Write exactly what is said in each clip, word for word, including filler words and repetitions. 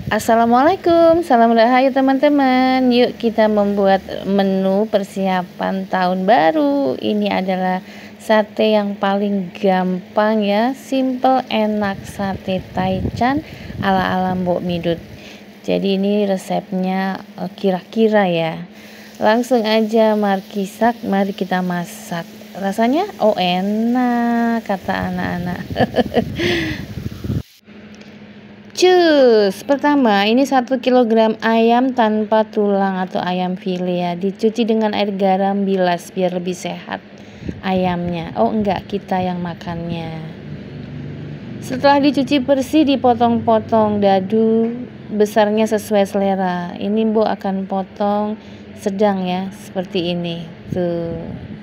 Assalamualaikum, salam rahayu teman-teman. Yuk kita membuat menu persiapan tahun baru. Ini adalah sate yang paling gampang ya, simple, enak, sate taichan ala-ala Mbok Midut. Jadi ini resepnya kira-kira ya. Langsung aja markisak, mari kita masak. Rasanya oh enak kata anak-anak. Cus, pertama ini satu kilogram ayam tanpa tulang atau ayam file ya, dicuci dengan air garam bilas biar lebih sehat ayamnya. Oh enggak, kita yang makannya. Setelah dicuci bersih dipotong-potong dadu besarnya sesuai selera. Ini Mbok akan potong sedang ya, seperti ini tuh.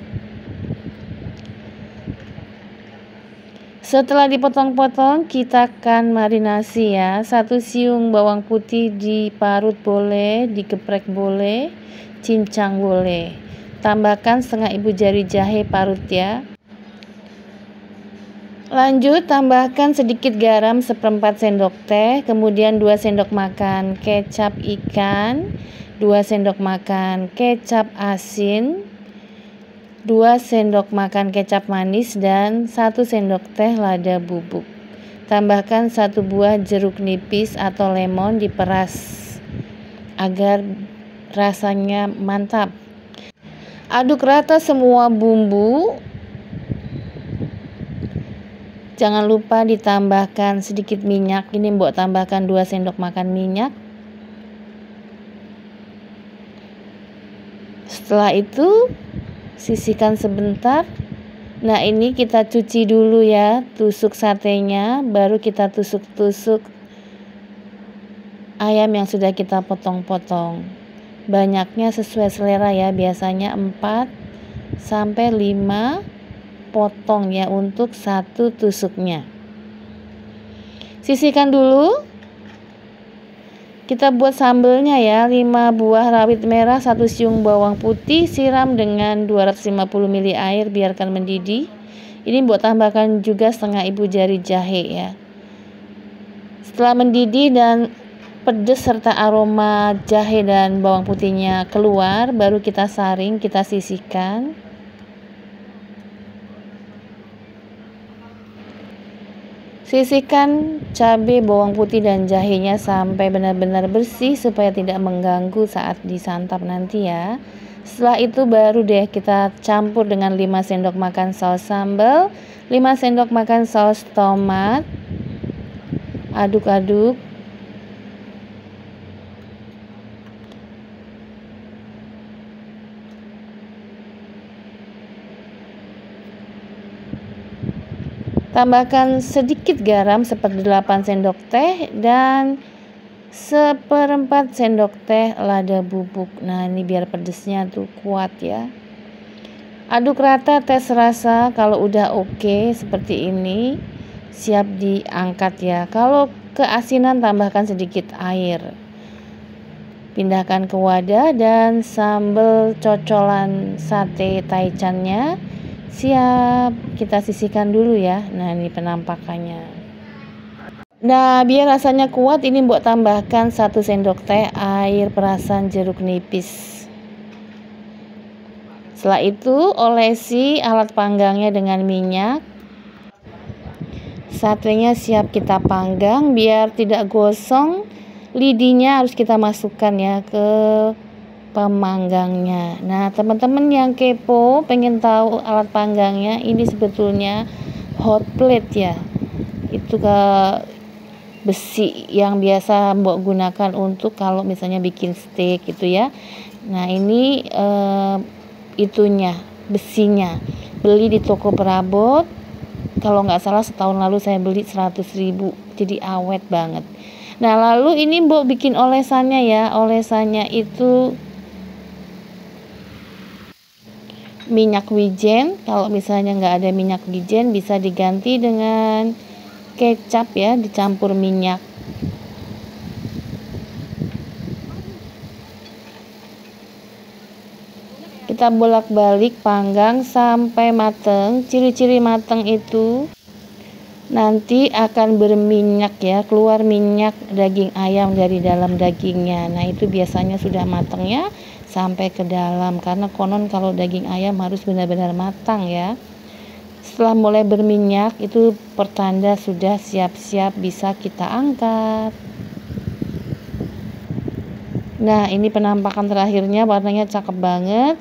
Setelah dipotong-potong, kita akan marinasi ya. Satu siung bawang putih diparut boleh, digeprek boleh, cincang boleh. Tambahkan setengah ibu jari jahe parut ya. Lanjut tambahkan sedikit garam seperempat sendok teh, kemudian dua sendok makan kecap ikan, dua sendok makan kecap asin, dua sendok makan kecap manis, dan satu sendok teh lada bubuk. Tambahkan satu buah jeruk nipis atau lemon diperas agar rasanya mantap. Aduk rata semua bumbu. Jangan lupa ditambahkan sedikit minyak. Ini Mbok tambahkan dua sendok makan minyak. Setelah itu sisihkan sebentar. Nah ini kita cuci dulu ya, tusuk satenya, baru kita tusuk-tusuk ayam yang sudah kita potong-potong. Banyaknya sesuai selera ya, biasanya empat sampai lima potong ya untuk satu tusuknya. Sisihkan dulu. Kita buat sambelnya ya, lima buah rawit merah, satu siung bawang putih, siram dengan dua ratus lima puluh mililiter air, biarkan mendidih. Ini buat tambahkan juga setengah ibu jari jahe ya. Setelah mendidih dan pedas serta aroma jahe dan bawang putihnya keluar, baru kita saring, kita sisihkan. Sisihkan cabai, bawang putih, dan jahenya sampai benar-benar bersih supaya tidak mengganggu saat disantap nanti ya. Setelah itu baru deh kita campur dengan lima sendok makan saus sambal, lima sendok makan saus tomat. Aduk-aduk. Tambahkan sedikit garam seperdelapan sendok teh dan seperempat sendok teh lada bubuk. Nah ini biar pedesnya tuh kuat ya. Aduk rata, tes rasa. Kalau udah oke seperti ini, siap diangkat ya. Kalau keasinan tambahkan sedikit air. Pindahkan ke wadah dan sambal cocolan sate taichannya siap kita sisihkan dulu ya. Nah ini penampakannya. Nah biar rasanya kuat, ini Mbok tambahkan satu sendok teh air perasan jeruk nipis. Setelah itu olesi alat panggangnya dengan minyak. Satenya siap kita panggang. Biar tidak gosong, lidinya harus kita masukkan ya ke pemanggangnya. Nah teman-teman yang kepo pengen tahu alat panggangnya, ini sebetulnya hot plate ya, itu ke besi yang biasa Mbok gunakan untuk kalau misalnya bikin steak gitu ya. Nah ini eh, itunya, besinya beli di toko perabot, kalau nggak salah setahun lalu saya beli seratus ribu, jadi awet banget. Nah lalu ini Mbok bikin olesannya ya. Olesannya itu minyak wijen. Kalau misalnya nggak ada minyak wijen, bisa diganti dengan kecap ya, dicampur minyak. Kita bolak-balik panggang sampai mateng. Ciri-ciri mateng itu nanti akan berminyak ya, keluar minyak daging ayam dari dalam dagingnya. Nah, itu biasanya sudah matang ya sampai ke dalam, karena konon kalau daging ayam harus benar-benar matang ya. Setelah mulai berminyak itu pertanda sudah siap-siap bisa kita angkat. Nah, ini penampakan terakhirnya, warnanya cakep banget.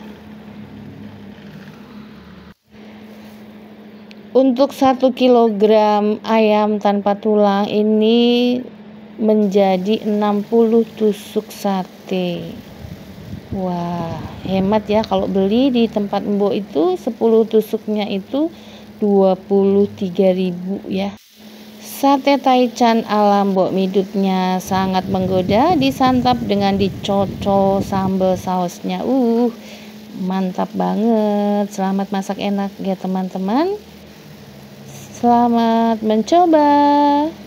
Untuk satu kilogram ayam tanpa tulang ini menjadi enam puluh tusuk sate. Wah, hemat ya, kalau beli di tempat Mbok itu sepuluh tusuknya itu dua puluh tiga ribu ya. Sate taichan ala Mbok Midutnya sangat menggoda, disantap dengan dicocol sambal sausnya. Uh, mantap banget. Selamat masak enak ya teman-teman. Selamat mencoba.